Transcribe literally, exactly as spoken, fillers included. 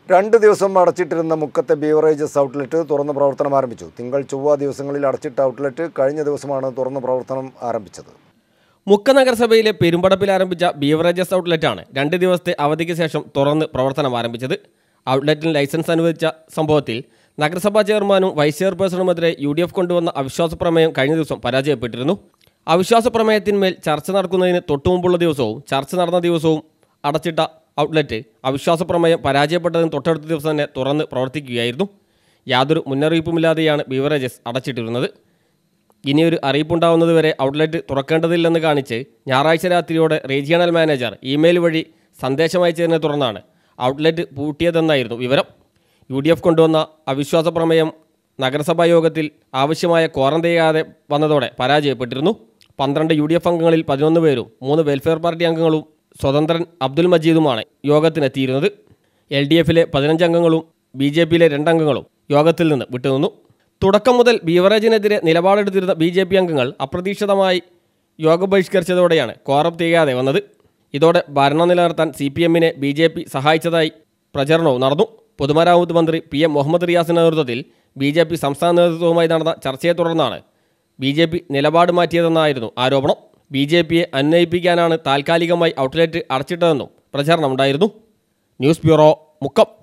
രണ്ട് ദിവസം അടച്ചിട്ടിരുന്ന മുക്കത്തെ beverages outlet തുറന്ന് പ്രവർത്തനം ആരംഭിച്ചു. തിങ്കൾ ചൊവ്വ ദിവസങ്ങളിൽ അടച്ചിട്ട ഔട്ട്ലെറ്റ് കഴിഞ്ഞ ദിവസമാണ് തുറന്ന് പ്രവർത്തനം ആരംഭിച്ചത്. മുക്ക നഗരസഭയിലെ പെരുമ്പടപ്പിൽ ആരംഭിച്ച ബീവറേജസ് ഔട്ട്ലെറ്റാണ് രണ്ട് ദിവസത്തെ അവധിക്ക് ശേഷം തുറന്ന് പ്രവർത്തനം ആരംഭിച്ചത്. ഔട്ട്ലെറ്റിന് ലൈസൻസ് അനുവദിച്ച സംഭവത്തിൽ നഗരസഭാ ചെയർമാനും വൈസ് ചെയർപേഴ്സണുമെതിരെ യു ഡി എഫ് കൊണ്ടുവന്ന അവിശ്വാസ പ്രമേയം കഴിഞ്ഞ ദിവസം പരാജയപ്പെട്ടിരുന്നു. അവിശ്വാസ പ്രമേയത്തിന്മേൽ ചർച്ച നടക്കുന്നതിന് തൊട്ടുമുമ്പുള്ള ദിവസവും ചർച്ച നടന്ന ദിവസവും അടച്ചിട്ട ഔട്ട്ലെറ്റ് അവിശ്വാസ പ്രമേയം പരാജയപ്പെട്ടതിന് തൊട്ടടുത്ത ദിവസം തന്നെ തുറന്ന് പ്രവർത്തിക്കുകയായിരുന്നു. യാതൊരു മുന്നറിയിപ്പുമില്ലാതെയാണ് ബീവറേജസ് അടച്ചിട്ടിരുന്നത്. ഇനിയൊരു അറിയിപ്പുണ്ടാവുന്നതുവരെ ഔട്ട്ലെറ്റ് തുറക്കേണ്ടതില്ലെന്ന് കാണിച്ച് ഞായറാഴ്ച രാത്രിയോടെ റീജിയണൽ മാനേജർ ഇമെയിൽ വഴി സന്ദേശം അയച്ചതിനെ തുടർന്നാണ് ഔട്ട്ലെറ്റ് പൂട്ടിയതെന്നായിരുന്നു വിവരം. യു ഡി എഫ് കൊണ്ടുവന്ന അവിശ്വാസ പ്രമേയം നഗരസഭാ യോഗത്തിൽ ആവശ്യമായ ക്വാറം ചെയ്യാതെ വന്നതോടെ പരാജയപ്പെട്ടിരുന്നു. പന്ത്രണ്ട് യു ഡി എഫ് അംഗങ്ങളിൽ പതിനൊന്ന് പേരും മൂന്ന് വെൽഫെയർ പാർട്ടി അംഗങ്ങളും സ്വതന്ത്രൻ അബ്ദുൽ മജീദുമാണ് യോഗത്തിനെത്തിയിരുന്നത്. എൽ ഡി എഫിലെ പതിനഞ്ച് അംഗങ്ങളും ബി ജെ പിയിലെ രണ്ടംഗങ്ങളും യോഗത്തിൽ നിന്ന് വിട്ടുനിന്നു. തുടക്കം മുതൽ ബീവറേജിനെതിരെ നിലപാടെടുത്തിരുന്ന ബി ജെ പി അംഗങ്ങൾ അപ്രതീക്ഷിതമായി യോഗം ബഹിഷ്കരിച്ചതോടെയാണ് ക്വാറം തികയാതെ വന്നത്. ഇതോടെ ഭരണം നിലനിർത്താൻ സി പി എമ്മിനെ ബി ജെ പി സഹായിച്ചതായി പ്രചരണവും നടന്നു. പൊതുമരാമത്ത് മന്ത്രി പി എം മുഹമ്മദ് റിയാസിന്റെ നേതൃത്വത്തിൽ ബി ജെ പി സംസ്ഥാന നേതൃത്വവുമായി നടന്ന ചർച്ചയെ തുടർന്നാണ് ബി ജെ പി നിലപാട് മാറ്റിയതെന്നായിരുന്നു ആരോപണം. ബി ജെ പിയെ അന്വയിപ്പിക്കാനാണ് താൽക്കാലികമായി ഔട്ട്ലെറ്റ് അടച്ചിട്ടതെന്നും പ്രചരണമുണ്ടായിരുന്നു. News bureau, Mukkam.